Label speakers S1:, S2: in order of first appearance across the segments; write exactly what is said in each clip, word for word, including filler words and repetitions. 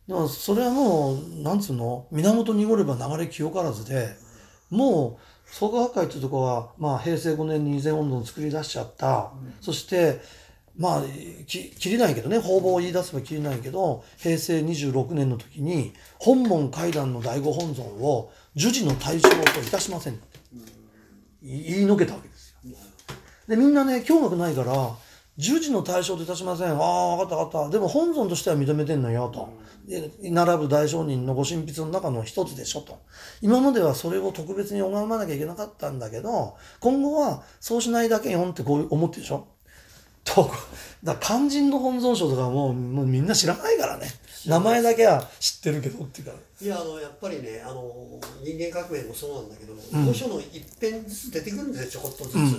S1: だからそれはもう、なんつうの、源濁れば流れ清からずで、もう、創価学会っていうところは、まあ、平成ごねんに以前温度を作り出しちゃった。うん、そして、まあ、き、切りないけどね、方々を言い出せば切りないけど、平成にじゅうろくねんの時に、本門階段の第五本尊を、呪事の対象といたしません。言いのけたわけですよ。で、みんなね、驚愕ないから、呪事の対象といたしません。ああ、わかったわかった。でも本尊としては認めてんのよ、と。で、並ぶ大聖人のご神筆の中の一つでしょ、と。今まではそれを特別に拝まなきゃいけなかったんだけど、今後はそうしないだけよんってこう思ってるでしょ。と、だから肝心の本尊書とかもう、もうみんな知らないからね。名前だけは知ってるけどっていうか。
S2: いや、あの、やっぱりね、あの、人間革命もそうなんだけど、御所、うん、の一辺ずつ出てくるんですよ、ちょこっとずつ。うんうんうん、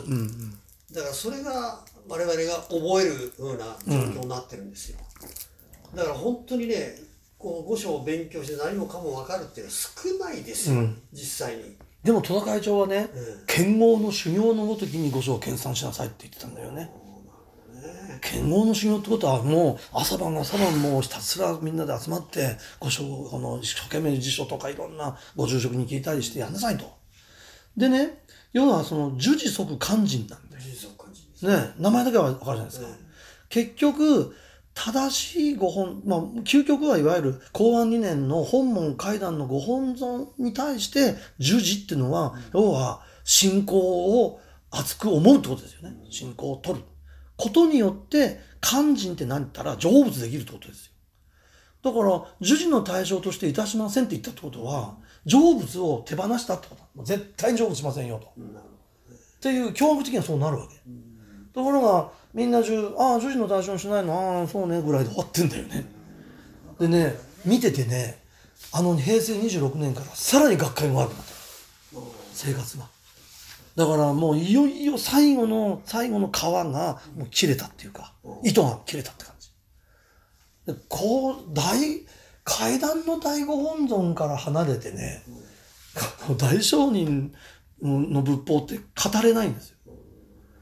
S2: だからそれが我々が覚えるような状況になってるんですよ。うん、だから本当にね、この御所を勉強して何もかも分かるっていうのは少ないですよ、うん、実際に。
S1: でも戸田会長はね、うん、剣豪の修行のごときに御所を研鑽しなさいって言ってたんだよね。剣豪の修行ってことはもう朝晩朝晩もうひたすらみんなで集まって御所をこの一生懸命辞書とかいろんなご住職に聞いたりしてやんなさいと。でね、要はその呪事即肝心なんだよ。ね、名前だけは分かるじゃないですか。うん、結局正しいご本、まあ究極はいわゆる公安にねんの本門階段のご本尊に対して呪事っていうのは、うん、要は信仰を熱く思うってことですよね。信仰を取ることによって肝心って何言ったら成仏できるってことですよ。だから呪事の対象としていたしませんって言ったってことは成仏を手放したってことだ。絶対に成仏しませんよと、うん、っていう教育的にはそうなるわけ、うん、ところがみんな中ああ呪事の対象にしないのああそうねぐらいで終わってんだよね。でね見ててねあの平成にじゅうろくねんからさらに学会が悪くなった生活が。だからもういよいよ最後の最後の皮がもう切れたっていうか糸が切れたって感じで、こう大階段の第五本尊から離れてね大聖人の仏法って語れないんですよ。